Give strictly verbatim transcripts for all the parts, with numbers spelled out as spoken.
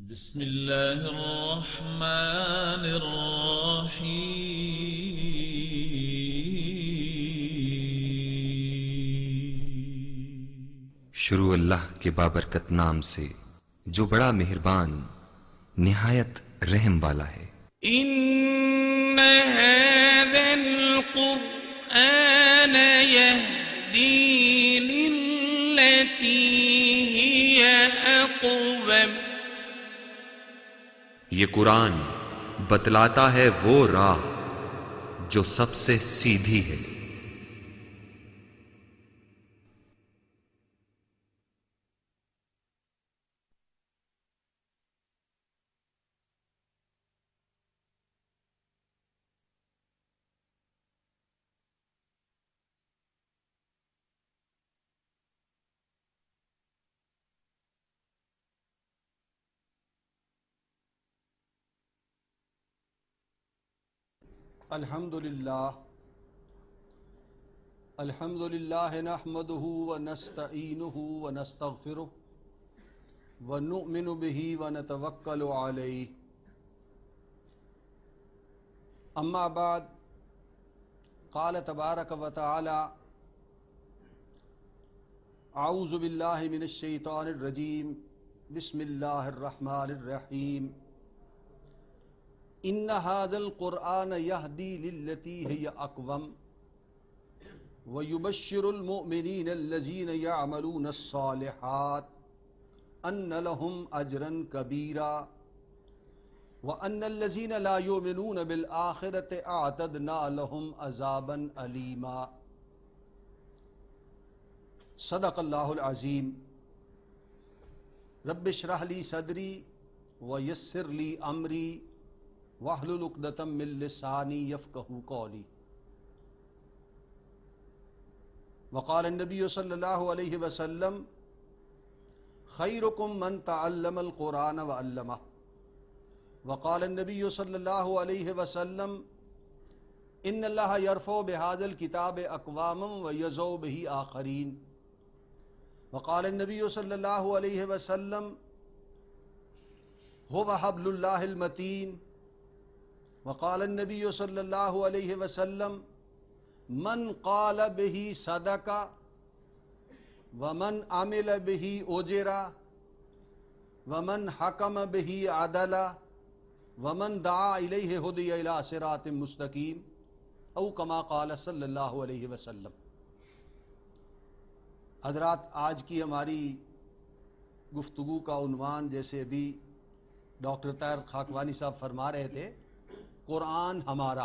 بسم اللہ الرحمن الرحیم۔ شروع اللہ کے بابرکت نام سے جو بڑا مہربان نہایت رحم والا ہے۔ ان هذا القرآن يهدي للتي هي اقوم۔ یہ قرآن بتلاتا ہے وہ راہ جو سب سے سیدھی ہے۔ الحمد للہ الحمد للہ نحمده ونستعینه ونستغفره ونؤمن به ونتوکل علیہ، اما بعد قال تبارک وتعالی اعوذ باللہ من الشیطان الرجیم بسم اللہ الرحمن الرحیم۔ ان هذا القرآن يهدي للتي هي اقوم ويبشر المؤمنين الذين يعملون الصالحات ان لهم اجرا كبيرا وان الذين لا يؤمنون بالآخرة اعتدنا لهم عذابا أليما۔ صدق اللہ العظیم۔ رب اشرح لي صدری ويسر لي امری واحلل عقدۃ من لسانی یفقہوا قولی۔ وقال النبی صلی اللہ علیہ وسلم خیرکم من تعلم القرآن وعلمہ۔ وقال النبی صلی اللہ علیہ وسلم ان اللہ یرفع بہذا الکتاب اقواما ویضع بہ آخرین۔ وقال النبی صلی اللہ علیہ وسلم هو حبل اللہ المتین۔ وقال النبی صلی اللہ علیہ وسلم من قال به صدق ومن عمل به اجر ومن حکم به عدل ومن دعا الیہ ہدی الی صراط مستقیم او کما قال صلی اللہ علیہ وسلم۔ حضرات، آج کی ہماری گفتگو کا عنوان جیسے ابھی ڈاکٹر طاہر خاکوانی صاحب فرما رہے تھے، قرآن ہمارا۔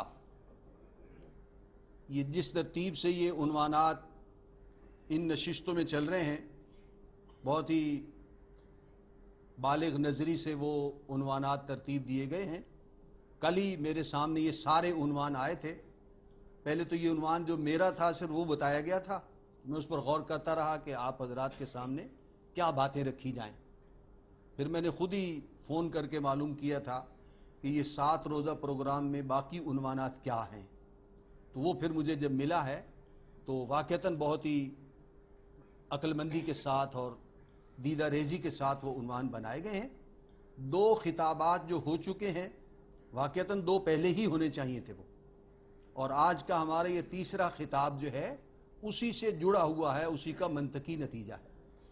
یہ جس ترتیب سے یہ عنوانات ان نشستوں میں چل رہے ہیں، بہت ہی بالغ نظری سے وہ عنوانات ترتیب دیے گئے ہیں۔ کل ہی میرے سامنے یہ سارے عنوان آئے تھے۔ پہلے تو یہ عنوان جو میرا تھا صرف وہ بتایا گیا تھا، میں اس پر غور کرتا رہا کہ آپ حضرات کے سامنے کیا باتیں رکھی جائیں۔ پھر میں نے خود ہی فون کر کے معلوم کیا تھا کہ یہ سات روزہ پروگرام میں باقی عنوانات کیا ہیں، تو وہ پھر مجھے جب ملا ہے تو واقعتاً بہت ہی عقل مندی کے ساتھ اور دیدہ ریزی کے ساتھ وہ عنوان بنائے گئے ہیں۔ دو خطابات جو ہو چکے ہیں، واقعتاً دو پہلے ہی ہونے چاہیے تھے وہ، اور آج کا ہمارا یہ تیسرا خطاب جو ہے اسی سے جڑا ہوا ہے، اسی کا منطقی نتیجہ ہے۔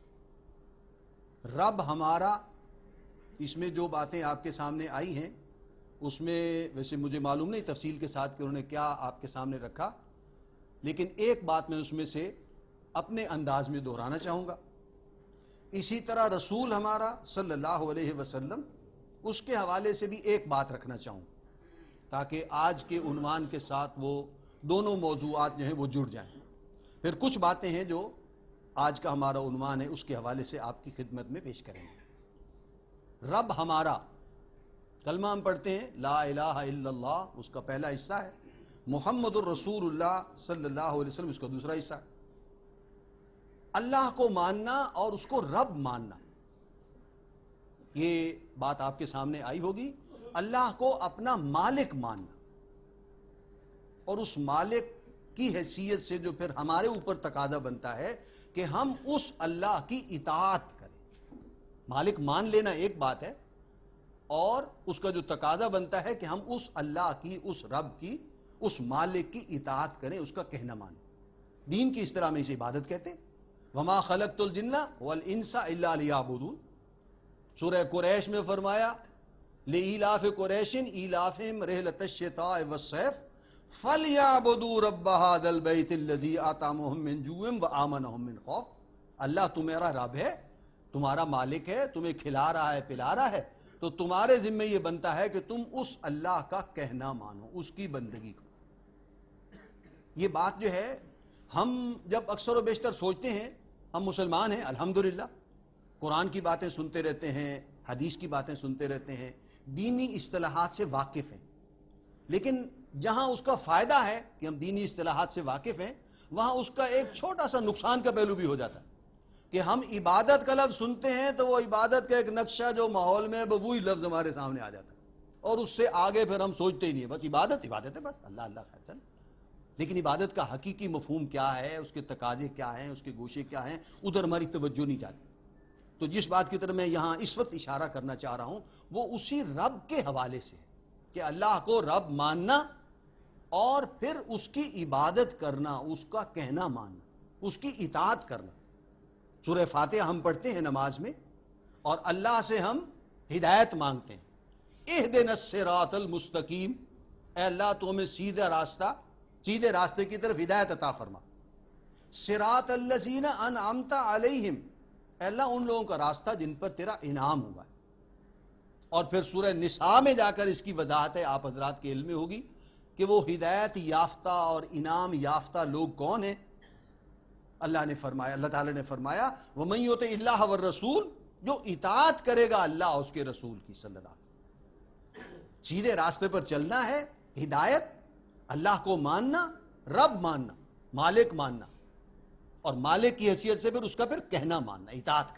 رب ہمارا، اس میں جو باتیں آپ کے سامنے آئی ہیں اس میں ویسے مجھے معلوم نہیں تفصیل کے ساتھ کہ انہوں نے کیا آپ کے سامنے رکھا، لیکن ایک بات میں اس میں سے اپنے انداز میں دہرانا چاہوں گا۔ اسی طرح رسول ہمارا صلی اللہ علیہ وسلم، اس کے حوالے سے بھی ایک بات رکھنا چاہوں تاکہ آج کے عنوان کے ساتھ وہ دونوں موضوعات جو ہیں وہ جڑ جائیں۔ پھر کچھ باتیں ہیں جو آج کا ہمارا عنوان ہے اس کے حوالے سے آپ کی خدمت میں پیش کریں گے۔ رب ہمارا، کلمہ ہم پڑھتے ہیں لا الہ الا اللہ، اس کا پہلا حصہ ہے۔ محمد الرسول اللہ صلی اللہ علیہ وسلم، اس کا دوسرا حصہ ہے۔ اللہ کو ماننا اور اس کو رب ماننا، یہ بات آپ کے سامنے آئی ہوگی۔ اللہ کو اپنا مالک ماننا اور اس مالک کی حیثیت سے جو پھر ہمارے اوپر تقاضا بنتا ہے کہ ہم اس اللہ کی اطاعت کریں۔ مالک مان لینا ایک بات ہے، اور اس کا جو تقاضا بنتا ہے کہ ہم اس اللہ کی، اس رب کی، اس مالک کی اطاعت کریں، اس کا کہنا مانیں. دین کی اصطلاح میں اسے عبادت کہتے ہیں. وما خلقت الجن والانس الا لیعبدون. سورہ قریش میں فرمایا لإیلاف قریش ایلافہم رحلۃ الشتاء والصیف فلیعبدوا رب ھذا البیت الذی اطعمهم من جوع وآمنهم من خوف. اللہ تمہارا رب ہے، تمہارا مالک ہے، تمہیں کھلا رہا ہے، پلا رہا ہے، تو تمہارے ذمہ یہ بنتا ہے کہ تم اس اللہ کا کہنا مانو، اس کی بندگی کرو. یہ بات جو ہے ہم جب اکثر و بیشتر سوچتے ہیں، ہم مسلمان ہیں الحمدللہ، قرآن کی باتیں سنتے رہتے ہیں، حدیث کی باتیں سنتے رہتے ہیں، دینی اصطلاحات سے واقف ہیں، لیکن جہاں اس کا فائدہ ہے کہ ہم دینی اصطلاحات سے واقف ہیں، وہاں اس کا ایک چھوٹا سا نقصان کا پہلو بھی ہو جاتا ہے کہ ہم عبادت کا لفظ سنتے ہیں تو وہ عبادت کا ایک نقشہ جو ماحول میں وہی لفظ ہمارے سامنے آ جاتا ہے، اور اس سے آگے پھر ہم سوچتے ہی نہیں ہیں، بس عبادت عبادت ہے، بس اللہ اللہ خیر چل. لیکن عبادت کا حقیقی مفہوم کیا ہے، اس کے تقاضے کیا ہیں، اس کے گوشے کیا ہیں، ادھر ہماری توجہ نہیں جاتی. تو جس بات کی طرف میں یہاں اس وقت اشارہ کرنا چاہ رہا ہوں وہ اسی رب کے حوالے سے ہے کہ اللہ کو رب ماننا اور پھر اس کی عبادت کرنا، اس کا کہنا ماننا، اس کی اطاعت کرنا. سورہ فاتحہ ہم پڑھتے ہیں نماز میں اور اللہ سے ہم ہدایت مانگتے ہیں. اہدنا الصراط المستقیم، اے اللہ تو ہمیں سیدھا راستہ، سیدھے راستے کی طرف ہدایت عطا فرما. صراط الذین انعمت علیہم، اے اللہ ان لوگوں کا راستہ جن پر تیرا انعام ہوا ہے. اور پھر سورہ نساء میں جا کر اس کی وضاحت ہے، آپ حضرات کے علم میں ہوگی کہ وہ ہدایت یافتہ اور انعام یافتہ لوگ کون ہیں. اللہ نے فرمایا، اللہ تعالیٰ نے فرمایا وَمَن یُطِعِ اللَّهَ وَالرَّسُولَ، جو اطاعت کرے گا اللہ اس کے رسول کی صلی اللہ علیہ وسلم. سیدھے راستے پر چلنا ہے، ہدایت، اللہ کو ماننا، رب ماننا، مالک ماننا، اور مالک کی حیثیت سے پھر اس کا پھر کہنا ماننا، اطاعت کر.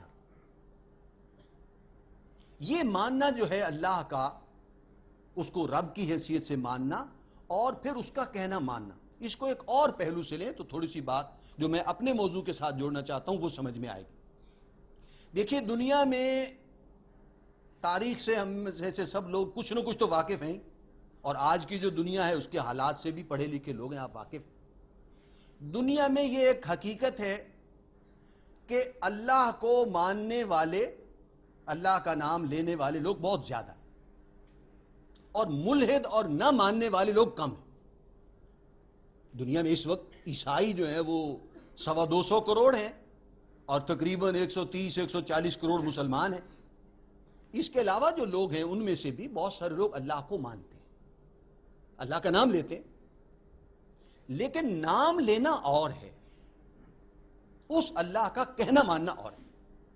یہ ماننا جو ہے اللہ کا، اس کو رب کی حیثیت سے ماننا اور پھر اس کا کہنا ماننا. اس کو ایک اور پہلو سے لیں تو تھوڑی سی بات جو میں اپنے موضوع کے ساتھ جوڑنا چاہتا ہوں وہ سمجھ میں آئے گی. دیکھیے دنیا میں تاریخ سے ہم میں سے سب لوگ کچھ نہ کچھ تو واقف ہیں، اور آج کی جو دنیا ہے اس کے حالات سے بھی پڑھے لکھے لوگ ہیں، آپ واقف ہیں. دنیا میں یہ ایک حقیقت ہے کہ اللہ کو ماننے والے، اللہ کا نام لینے والے لوگ بہت زیادہ ہیں، اور ملحد اور نہ ماننے والے لوگ کم ہیں. دنیا میں اس وقت عیسائی جو ہیں وہ سوا دو سو کروڑ ہیں اور تقریباً ایک سو تیس ایک سو چالیس کروڑ مسلمان ہیں. اس کے علاوہ جو لوگ ہیں ان میں سے بھی بہت سارے لوگ اللہ کو مانتے ہیں، اللہ کا نام لیتے ہیں، لیکن نام لینا اور ہے، اس اللہ کا کہنا ماننا اور ہے.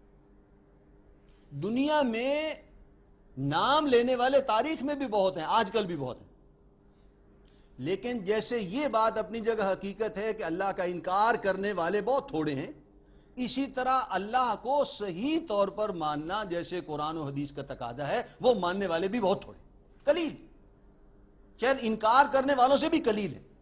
دنیا میں نام لینے والے تاریخ میں بھی بہت ہیں، آج کل بھی بہت ہیں، لیکن جیسے یہ بات اپنی جگہ حقیقت ہے کہ اللہ کا انکار کرنے والے بہت تھوڑے ہیں، اسی طرح اللہ کو صحیح طور پر ماننا جیسے قرآن و حدیث کا تقاضا ہے وہ ماننے والے بھی بہت تھوڑے، قلیل، شاید انکار کرنے والوں سے بھی قلیل ہے.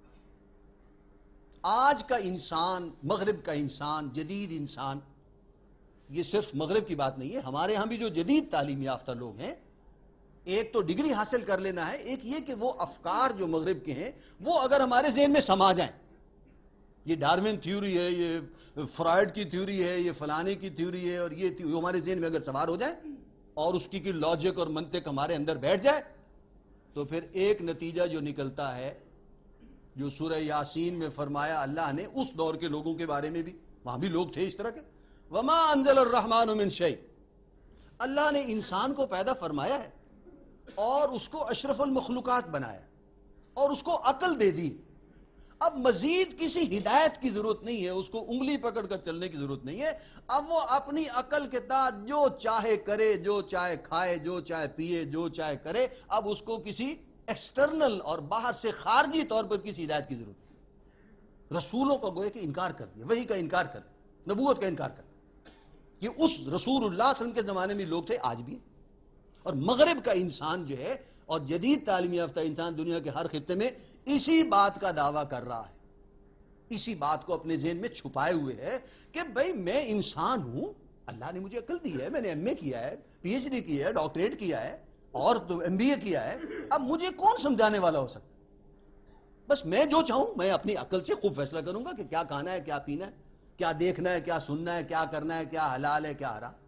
آج کا انسان، مغرب کا انسان، جدید انسان، یہ صرف مغرب کی بات نہیں ہے، ہمارے ہاں بھی جو جدید تعلیم یافتہ لوگ ہیں، ایک تو ڈگری حاصل کر لینا ہے، ایک یہ کہ وہ افکار جو مغرب کے ہیں وہ اگر ہمارے ذہن میں سما جائیں، یہ ڈارون تھیوری ہے، یہ فرائڈ کی تھیوری ہے، یہ فلانے کی تھیوری ہے، اور یہ ہمارے ذہن میں اگر سوار ہو جائیں اور اس کی کی لاجک اور منطق ہمارے اندر بیٹھ جائے تو پھر ایک نتیجہ جو نکلتا ہے جو سورہ یاسین میں فرمایا اللہ نے اس دور کے لوگوں کے بارے میں بھی، وہاں بھی لوگ تھے اس طرح کے، وما انزل الرحمن من شیء، اللہ نے انسان کو پیدا فرمایا ہے اور اس کو اشرف المخلوقات بنایا اور اس کو عقل دے دی. اب مزید کسی ہدایت کی ضرورت نہیں ہے، اس کو انگلی پکڑ کر چلنے کی ضرورت نہیں ہے. اب وہ اپنی عقل کے تحت جو چاہے کرے، جو چاہے کھائے، جو چاہے پیے، جو چاہے کرے. اب اس کو کسی ایکسٹرنل اور باہر سے خارجی طور پر کسی ہدایت کی ضرورت نہیں. رسولوں کا گویا کہ انکار کر دیا، وحی کا انکار کر دیا، نبوت کا انکار کر دیا. یہ اس رسول اللہ صلی اللہ علیہ وسلم کے زمانے میں لوگ تھے، آج بھی ہیں. اور مغرب کا انسان جو ہے اور جدید تعلیم یافتہ انسان دنیا کے ہر خطے میں اسی بات کا دعویٰ کر رہا ہے، اسی بات کو اپنے ذہن میں چھپائے ہوئے ہے کہ بھئی میں انسان ہوں، اللہ نے مجھے عقل دی ہے، میں نے ایم اے کیا ہے، پی ایچ ڈی کیا ہے، ڈاکٹریٹ کیا ہے اور ایم بی اے کیا ہے، اب مجھے کون سمجھانے والا ہو سکتا؟ بس میں جو چاہوں میں اپنی عقل سے خوب فیصلہ کروں گا کہ کیا کھانا ہے، کیا پینا ہے، کیا دیکھنا ہے، کیا سننا ہے، کیا کرنا ہے، کیا حلال ہے، کیا حرام۔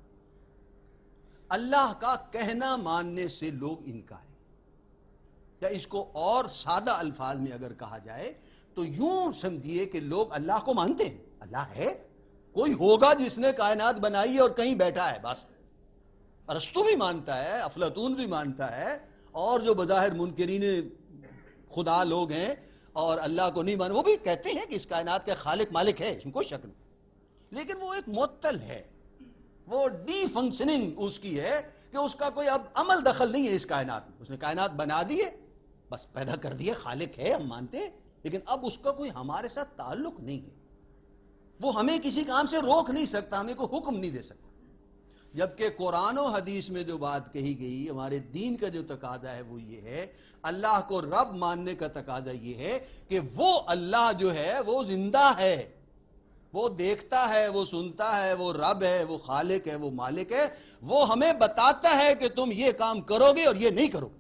اللہ کا کہنا ماننے سے لوگ انکار، یا اس کو اور سادہ الفاظ میں اگر کہا جائے تو یوں سمجھیے کہ لوگ اللہ کو مانتے ہیں، اللہ ہے، کوئی ہوگا جس نے کائنات بنائی اور کہیں بیٹھا ہے، بس۔ ارسطو بھی مانتا ہے، افلاطون بھی مانتا ہے، اور جو بظاہر منکرین خدا لوگ ہیں اور اللہ کو نہیں مان، وہ بھی کہتے ہیں کہ اس کائنات کا خالق مالک ہے، اس میں کوئی شک نہیں، لیکن وہ ایک معطل ہے، وہ ڈی فنکشننگ اس کی ہے کہ اس کا کوئی اب عمل دخل نہیں ہے اس کائنات میں، اس نے کائنات بنا دی ہے، بس پیدا کر دی ہے، خالق ہے، ہم مانتے ہیں، لیکن اب اس کا کوئی ہمارے ساتھ تعلق نہیں ہے، وہ ہمیں کسی کام سے روک نہیں سکتا، ہمیں کوئی حکم نہیں دے سکتا۔ جبکہ قرآن و حدیث میں جو بات کہی گئی، ہمارے دین کا جو تقاضا ہے وہ یہ ہے، اللہ کو رب ماننے کا تقاضا یہ ہے کہ وہ اللہ جو ہے وہ زندہ ہے، وہ دیکھتا ہے، وہ سنتا ہے، وہ رب ہے، وہ خالق ہے، وہ مالک ہے، وہ ہمیں بتاتا ہے کہ تم یہ کام کرو گے اور یہ نہیں کرو گے،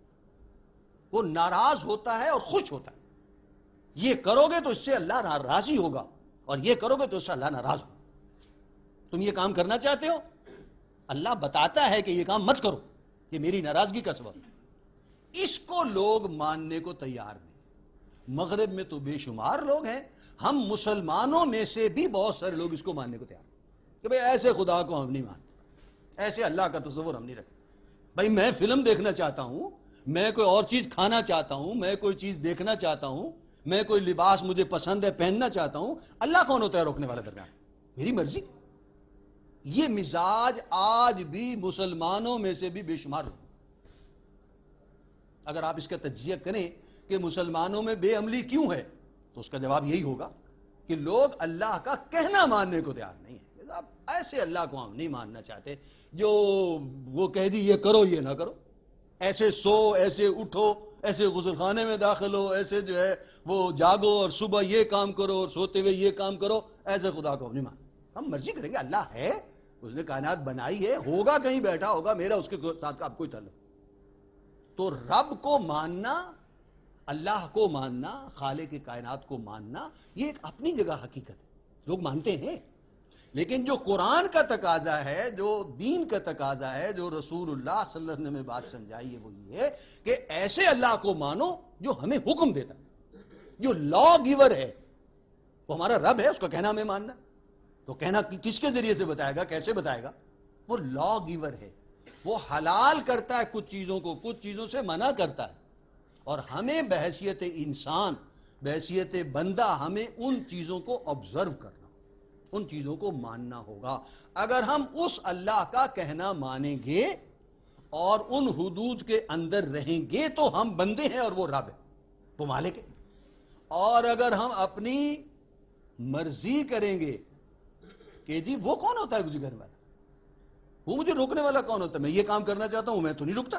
وہ ناراض ہوتا ہے اور خوش ہوتا ہے، یہ کرو گے تو اس سے اللہ راضی ہوگا اور یہ کرو گے تو اس سے اللہ ناراض ہوگا، تم یہ کام کرنا چاہتے ہو، اللہ بتاتا ہے کہ یہ کام مت کرو، یہ میری ناراضگی کا سبب ہے۔ اس کو لوگ ماننے کو تیار نہیں، مغرب میں تو بے شمار لوگ ہیں، ہم مسلمانوں میں سے بھی بہت سارے لوگ اس کو ماننے کو تیار ہیں کہ بھئی ایسے خدا کو ہم نہیں مانتے، ایسے اللہ کا تصور ہم نہیں رکھتے، بھئی میں فلم دیکھنا چاہتا ہوں، میں کوئی اور چیز کھانا چاہتا ہوں، میں کوئی چیز دیکھنا چاہتا ہوں، میں کوئی لباس مجھے پسند ہے پہننا چاہتا ہوں، اللہ کون ہوتا ہے روکنے والا درمیان؟ میری مرضی۔ یہ مزاج آج بھی مسلمانوں میں سے بھی بے شمار لوگ، اگر آپ اس کا تجزیہ کریں کہ مسلمانوں میں بے عملی کیوں ہے تو اس کا جواب یہی ہوگا کہ لوگ اللہ کا کہنا ماننے کو تیار نہیں ہیں، ایسے اللہ کو ہم نہیں ماننا چاہتے جو وہ کہہ دی یہ کرو یہ نہ کرو، ایسے سو، ایسے اٹھو، ایسے غسل خانے میں داخل ہو، ایسے جو ہے وہ جاگو اور صبح یہ کام کرو اور سوتے ہوئے یہ کام کرو، ایسے خدا کو ہم نہیں مانتے، ہم مرضی کریں گے، اللہ ہے، اس نے کائنات بنائی ہے، ہوگا کہیں بیٹھا ہوگا، میرا اس کے ساتھ کا اب کوئی تعلق۔ تو رب کو ماننا، اللہ کو ماننا، خالق کائنات کو ماننا، یہ ایک اپنی جگہ حقیقت ہے، لوگ مانتے ہیں، لیکن جو قرآن کا تقاضا ہے، جو دین کا تقاضا ہے، جو رسول اللہ صلی اللہ علیہ وسلم نے بات سمجھائی ہے وہ یہ ہے کہ ایسے اللہ کو مانو جو ہمیں حکم دیتا ہے، جو لا گیور ہے، وہ ہمارا رب ہے، اس کا کہنا ہمیں ماننا، تو کہنا کس کے ذریعے سے بتائے گا، کیسے بتائے گا؟ وہ لا گیور ہے، وہ حلال کرتا ہے کچھ چیزوں کو، کچھ چیزوں سے منع کرتا ہے، اور ہمیں بحیثیت انسان، بحیثیت بندہ، ہمیں ان چیزوں کو آبزرو کرنا، ان چیزوں کو ماننا ہوگا۔ اگر ہم اس اللہ کا کہنا مانیں گے اور ان حدود کے اندر رہیں گے تو ہم بندے ہیں اور وہ رب ہے، وہ مالک ہے، اور اگر ہم اپنی مرضی کریں گے کہ جی وہ کون ہوتا ہے مجھے کرنے والا، وہ مجھے روکنے والا کون ہوتا ہے، میں یہ کام کرنا چاہتا ہوں میں تو نہیں رکتا۔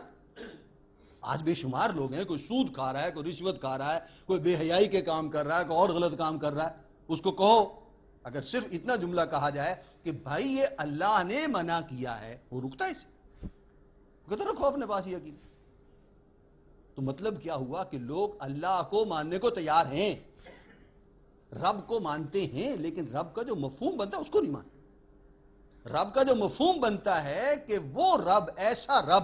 آج بے شمار لوگ ہیں، کوئی سود کھا رہا ہے، کوئی رشوت کھا رہا ہے، کوئی بے حیائی کے کام کر رہا ہے، کوئی اور غلط کام کر رہا ہے، اس کو کہو، اگر صرف اتنا جملہ کہا جائے کہ بھائی یہ اللہ نے منع کیا ہے، وہ رکتا ہے اسے، کہتا رکھو اپنے پاس یہ عقیدہ۔ تو مطلب کیا ہوا کہ لوگ اللہ کو ماننے کو تیار ہیں، رب کو مانتے ہیں، لیکن رب کا جو مفہوم بنتا ہے اس کو نہیں مانتے۔ رب کا جو مفہوم بنتا ہے کہ وہ رب ایسا رب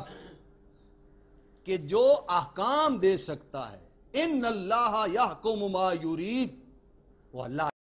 کہ جو احکام دے سکتا ہے، ان اللہ یحکم ما یرید، وہ اللہ